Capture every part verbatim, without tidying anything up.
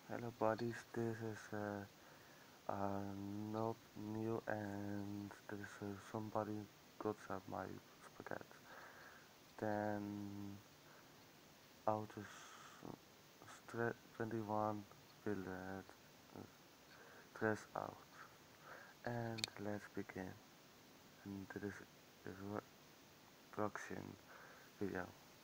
Hello buddies, this is uh, uh, not new and there is uh, somebody got at my spaghetti. Then Autos twenty-one will uh, stress out. And let's begin. And this is a production video.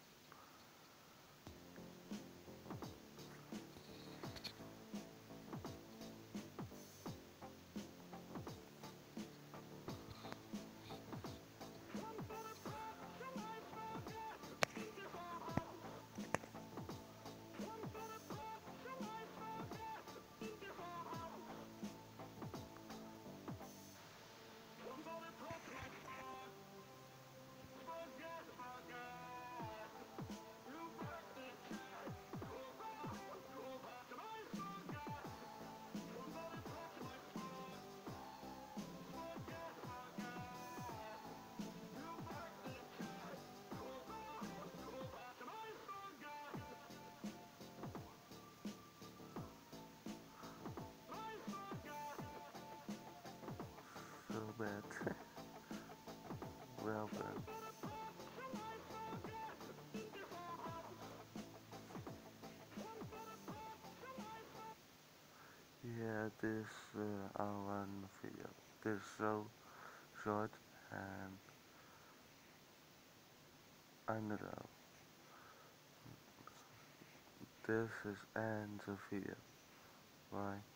So bad. Well done. Yeah, this uh, our video. This is so short and I don't know. This is end the video. Bye.